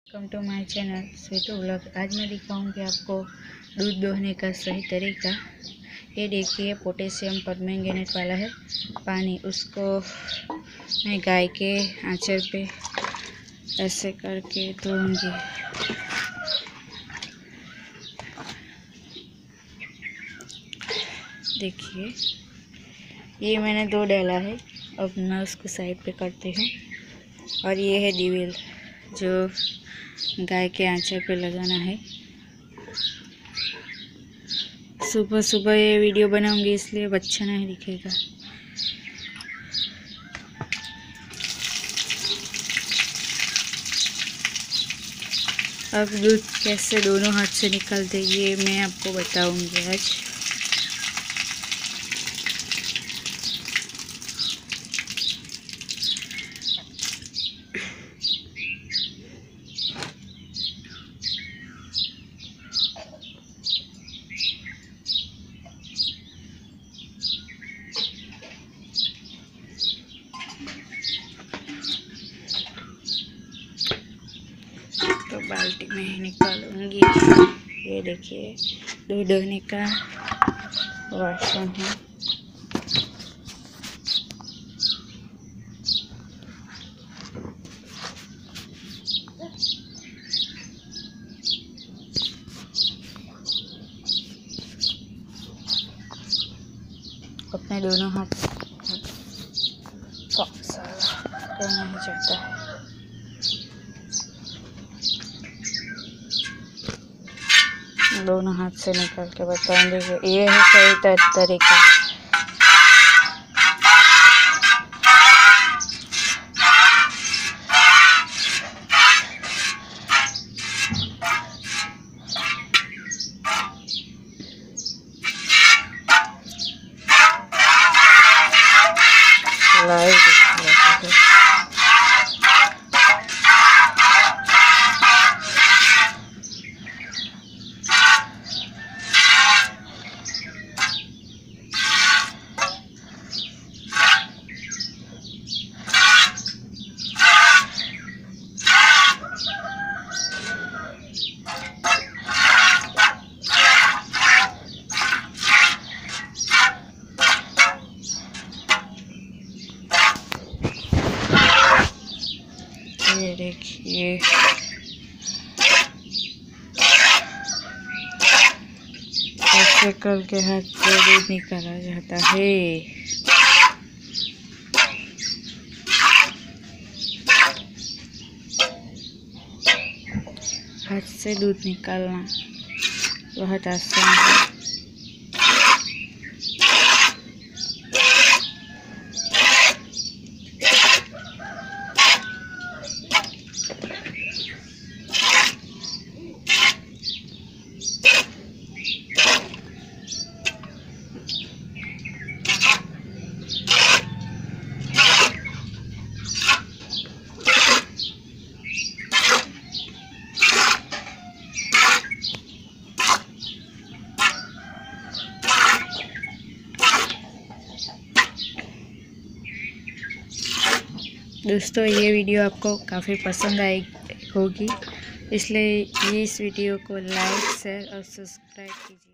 Welcome to my channel Sweetu vlog. आज मैं दिखाऊंगी आपको दूध दोहने का सही तरीका। ये देखिए, पोटेशियम परमैंगनेट वाला है पानी, उसको मैं गाय के आंचल पे ऐसे करके दूंगी। देखिए, ये मैंने 2 डाला है। अब मैं उसको साइड पे करती हूँ। और ये है डिवेल जो गाय के आंचल पे लगाना है। सुबह सुबह ये वीडियो बनाऊंगी, इसलिए अच्छा नहीं दिखेगा। अब दूध कैसे दोनों हाथ से निकालते ये मैं आपको बताऊंगी आज। तो बाल्टी में ही निकालूंगी। ये देखिए, दूध दोहने का वासन है। अपने दोनों हाथ करना ही चाहता है। दोनों हाथ से निकाल के बताऊंगी कि ये है सही तरीका। ये देखिए, ऐसे करके हाथ से दूध निकाला जाता है। हाथ से दूध निकालना बहुत आसान है। दोस्तों, ये वीडियो आपको काफ़ी पसंद आई होगी, इसलिए इस वीडियो को लाइक, शेयर और सब्सक्राइब कीजिए।